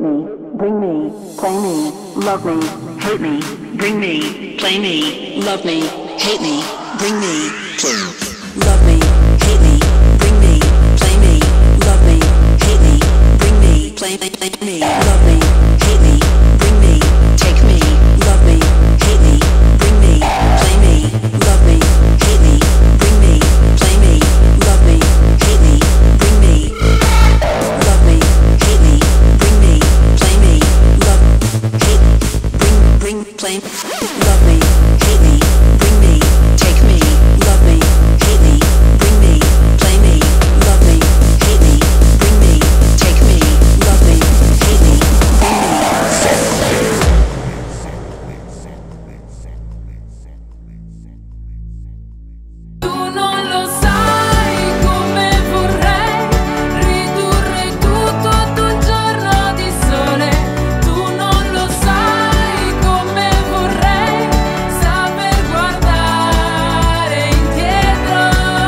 me, bring me, play me, love me, hate me, bring me, play me, love me, hate me, bring me, love me, hate me, bring me, play me, love me, hate me, bring me, play me, love me, hate me, bring me, take me, love me, hate me, bring me, play me, love me, hate me, bring me, play me, love me, hate me, bring me, love me, hate me, bring me, play me, love, hate, bring, play, love me, hate me, bring me, take me, love me, hate me, bring me, play me, love me, hate me, bring me, take me, love me, hate me, bring me. Tu non lo sai come vorrei ridurre tutto ad un giorno di sole. Tu non lo sai come vorrei saper guardare indietro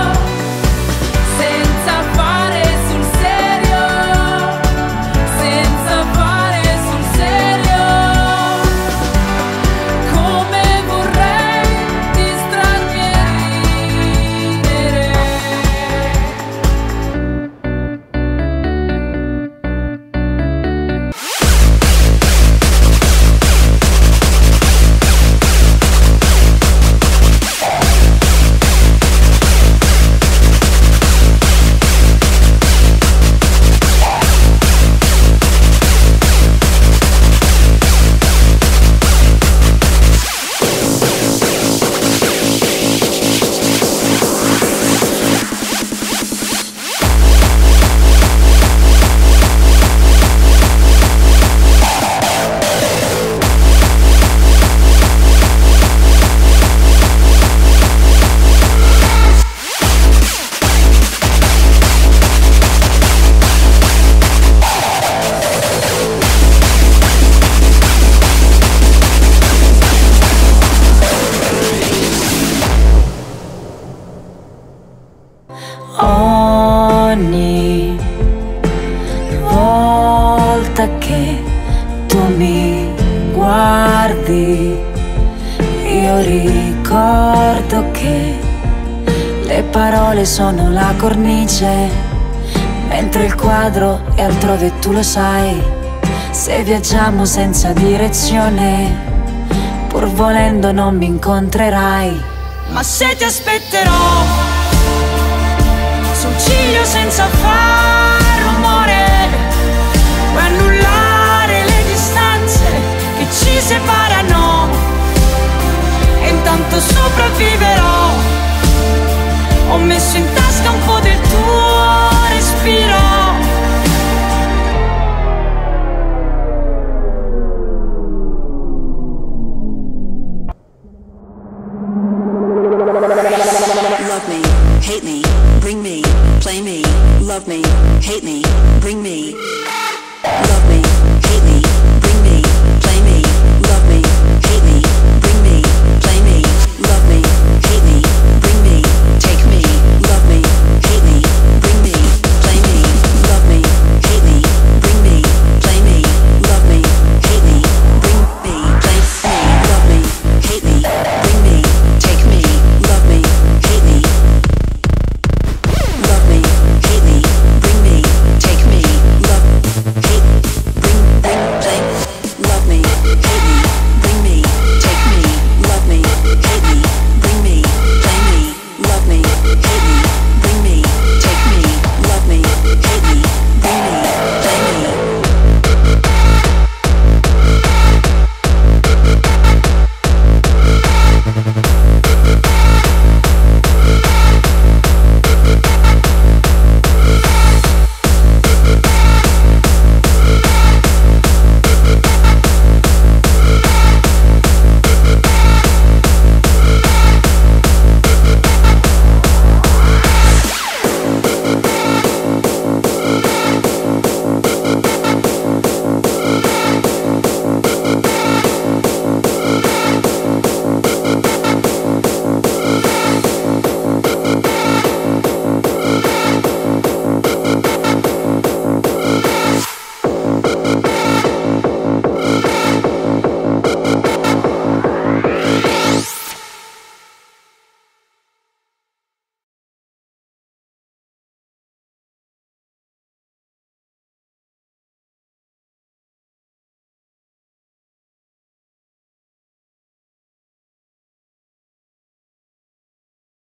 senza fare sul serio, senza fare sul serio. Come vorrei distrarmi e ridere. Ogni volta che tu mi guardi, io ricordo che le parole sono la cornice, mentre il quadro è altrove, tu lo sai. Se viaggiamo senza direzione, pur volendo non mi incontrerai. Ma se ti aspetterò sul ciglio senza fare